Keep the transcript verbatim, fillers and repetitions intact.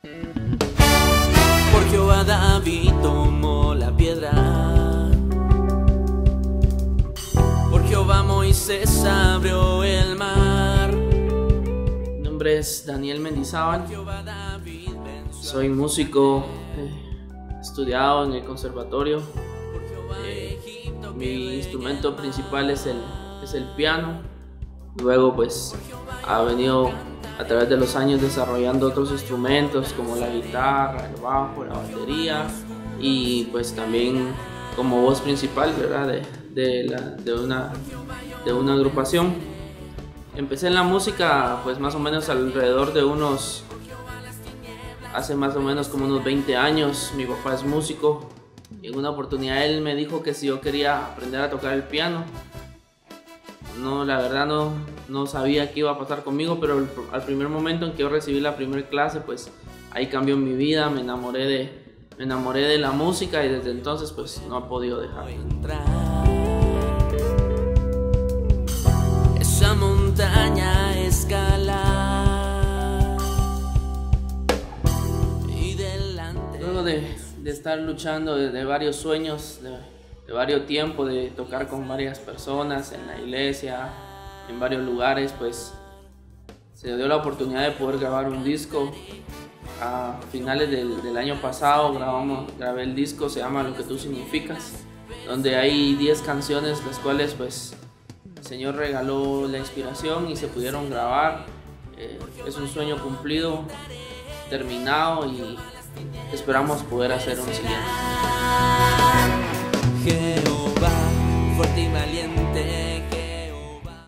Por Jehová David tomó la piedra, por Jehová Moisés abrió el mar. Mi nombre es Daniel Mendizábal, soy músico eh, estudiado en el conservatorio. Eh, mi instrumento principal es el, es el piano. Luego pues ha venido a través de los años desarrollando otros instrumentos como la guitarra, el bajo, la batería y pues también como voz principal, ¿verdad? De, de, la, de, una, de una agrupación. Empecé en la música pues más o menos alrededor de unos, hace más o menos como unos veinte años. Mi papá es músico y en una oportunidad él me dijo que si yo quería aprender a tocar el piano. No, la verdad no, no sabía qué iba a pasar conmigo, pero el, al primer momento en que yo recibí la primera clase, pues ahí cambió mi vida, me enamoré de, me enamoré de la música y desde entonces pues no he podido dejar. Esa montaña escalar y delante. Luego de, de estar luchando de, de varios sueños, de, de varios tiempos, de tocar con varias personas en la iglesia, en varios lugares, pues se dio la oportunidad de poder grabar un disco. A finales del, del año pasado grabamos, grabé el disco, se llama Lo que tú significas, donde hay diez canciones, las cuales pues el Señor regaló la inspiración y se pudieron grabar. Eh, es un sueño cumplido, terminado, y esperamos poder hacer un siguiente.